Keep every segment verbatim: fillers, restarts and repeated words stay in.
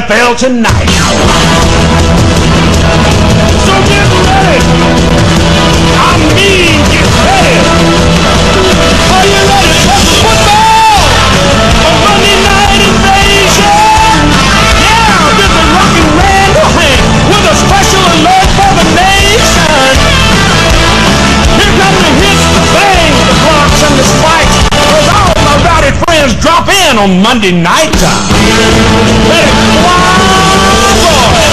F L tonight. So get ready. I mean, get ready. Are you ready for football? A Monday night invasion? Yeah, this is Rockin' Randall Hank with a special alert for the nation. Here come the hits, the bangs, the blocks, and the spikes. Cause all my rowdy friends drop in on Monday night time. Let it fly, boy.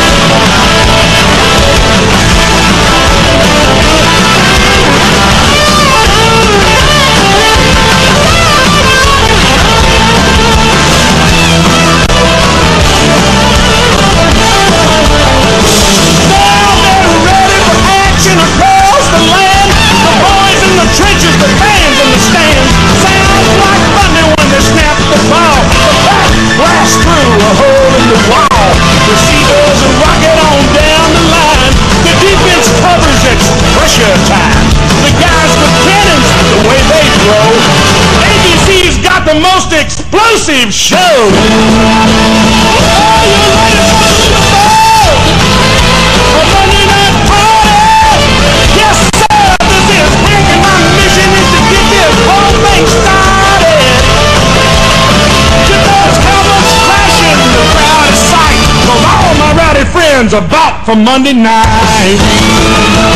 Trenches, the fans in the stands. Sounds like thunder when they snap the ball. The bat blasts through a hole in the wall. The Seagulls are rocking on down the line. The defense covers its pressure time. The guys with cannons, the way they throw. A B C's got the most explosive show. Are you ready for the ball? A Monday night party? Yes, sir, this is Hank and my mission is to get this whole thing started. Get those helmets flashing, the crowd is sight. Cause all my rowdy friends are back for Monday night.